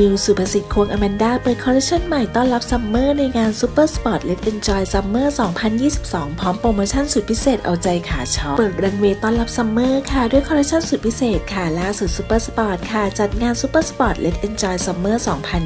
มิวสุภสิทธิ์ควงอแมนด้าเปิดคอลเลคชันใหม่ต้อนรับซัมเมอร์ในงาน Super Sport Let's Enjoy Summer 2022 พร้อมโปรโมชั่นสุดพิเศษเอาใจขาช็อปเปิดรันเวย์ต้อนรับซัมเมอร์ค่ะด้วยคอลเลคชันสุดพิเศษค่ะล่าสุด Super Sport ค่ะจัดงาน Super Sport Let's Enjoy Summer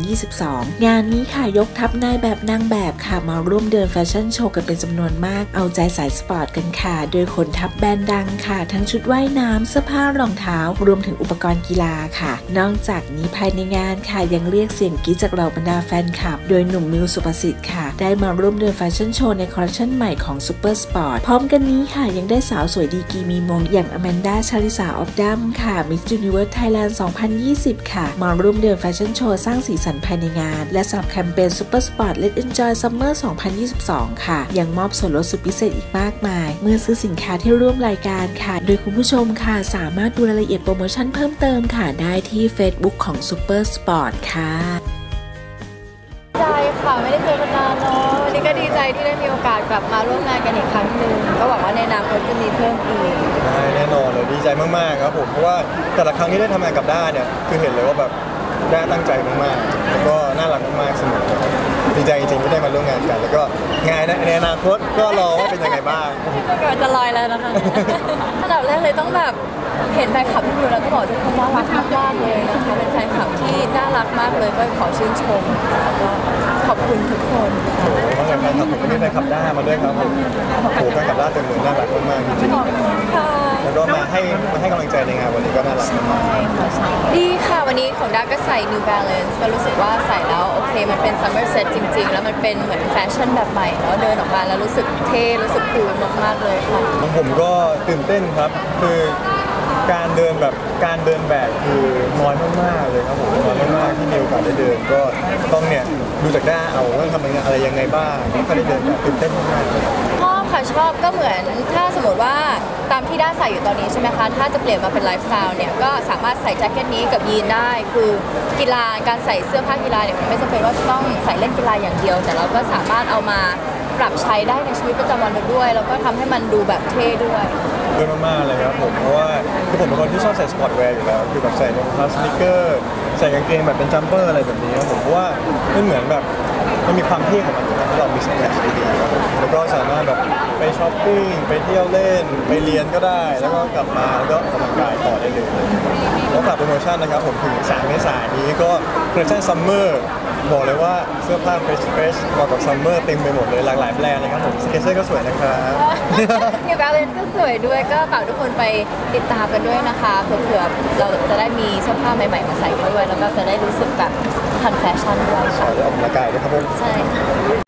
2022 งานนี้ค่ะยกทัพนายแบบนางแบบค่ะมาร่วมเดินแฟชั่นโชว์กันเป็นจำนวนมากเอาใจสายสปอร์ตกันค่ะโดยขนทัพแบรนด์ดังค่ะทั้งชุดว่ายน้ำเสื้อผ้ารองเท้ารวมถึงอุปกรณ์กีฬาค่ะนอกจากนี้ภายในงานค่ะยังเรียกเสียงกรี๊ดจากเหล่าบรรดาแฟนคลับโดยหนุ่มมิวสุภสิทธิ์ค่ะได้มาร่วมเดินแฟชั่นโชว์ในคอลเลคชันใหม่ของ Super Sport พร้อมกันนี้ค่ะยังได้สาวสวยดีกรีมีมงอย่างอแมนด้าชาลิสาออฟดัมค่ะ Miss Universe Thailand 2020 ค่ะมาร่วมเดินแฟชั่นโชว์สร้างสีสันภายในงานและสำหรับแคมเปญ Super Sport Let's Enjoy Summer 2022 ค่ะยังมอบส่วนลดสุดพิเศษอีกมากมายเมื่อซื้อสินค้าที่ร่วมรายการค่ะโดยคุณผู้ชมค่ะสามารถดูรายละเอียดโปรโมชั่นเพิ่มเติมค่ะได้ที่ Facebook ของ Super Sport ค่ะใจค่ะไม่ได้เจอกันนานเนาะวันนี้ก็ดีใจที่ได้มีโอกาสกลับมาร่วมงานกันอีกครั้งหนึ่งก็หวังว่าในอนาคตจะมีเพิ่มอีกแน่นอนเลยดีใจมากๆครับผมเพราะว่าแต่ละครั้งที่ได้ทำงานกับด้าเนี่ยคือเห็นเลยว่าแบบด้าตั้งใจมากๆแล้วก็น่ารักมากๆเสมอดีใจจริงๆที่ได้มาร่วมงานกันแล้วก็งานในอนาคตก็รอว่าเป็นยังไงบ้างก็จะลอยแล้วนะคะอันดับแรกเลยต้องแบบเห็นแฟนคลับที่อยู่แล้วก็บอกทุกคนว่ารักมากๆเลยนะคะเป็นแฟนคลับที่น่ารักมากเลยก็ขอชื่นชมแล้วก็ขอบคุณทุกคนเพราะแฟนคลับผมก็มีแฟนคลับด้ามาด้วยครับผมโอ้แฟนคลับด้าเต็มเลยน่ารักมากๆจริงๆแล้วก็มาให้กำลังใจในงานวันนี้ก็น่ารักมากดีค่ะวันนี้ของด้าก็ใส่ New Balance ก็รู้สึกว่าใส่แล้วโอเคมันเป็น Summer Set จริงๆแล้วมันเป็นเหมือนแฟชั่นแบบใหม่แล้วเดินออกมาแล้วรู้สึกเท่รู้สึกคูลมากๆเลยค่ะผมก็ตื่นเต้นครับคือการเดินแบบคือน้อยมากๆเลยครับผมน้อยมากๆที่มีโอกาสได้เดินก็ต้องเนี่ยดูจากด้าเอาว่าทำอะไรยังไงบ้างก็ได้เดินแบบตื่นเต้นมากชอบค่ะชอบก็เหมือนถ้าสมมติว่าตามที่ด้าใส่อยู่ตอนนี้ใช่ไหมคะถ้าจะเปลี่ยนมาเป็นไลฟ์สไตล์เนี่ยก็สามารถใส่แจ็คเก็ตนี้กับยีนได้คือกีฬาการใส่เสื้อผ้ากีฬาเนี่ยมันไม่จำเป็นว่าต้องใส่เล่นกีฬาอย่างเดียวแต่เราก็สามารถเอามาปรับใช้ได้ในชีวิตประจำวันเราด้วยแล้วก็ทำให้มันดูแบบเท่ด้วยมากๆเลยครับผมเพราะว่าคือผมเป็นคนที่ชอบใส่สปอร์ตแวร์อยู่แล้วคือแบบใส่รองเท้าสนิเกอร์ใส่กางเกงแบบเป็นจัมเปอร์อะไรแบบนี้ครับผมเพราะว่ามันเหมือนแบบมันมีความเท่ของมันนะที่เรามีสแตทดีๆครับผมแล้วก็สามารถแบบไปช้อปปิ้งไปเที่ยวเล่นไปเรียนก็ได้แล้วก็กลับมาแล้วก็ออกกำลังกายต่อได้เลยแล้วฝากโปรโมชั่นนะครับผมถึง3 เมษายนนี้ก็คอลเลคชั่นซัมเมอร์บอกเลยว่าเสื้อผ้าเฟรชเหมาะกับซัมเมอร์เต็มไปหมดเลยหลากหลายแบรนด์เลยครับผมสเก็ตเซอร์ก็สวยนะครับ New Balance ก็สวยด้วยก็ฝากทุกคนไปติดตามกันด้วยนะคะเผื่อเราจะได้มีเสื้อผ้าใหม่ๆมาใส่ด้วยแล้วก็จะได้รู้สึกแบบทันแฟชั่นด้วยค่ะออกกำลังกายด้วยครับผมใช่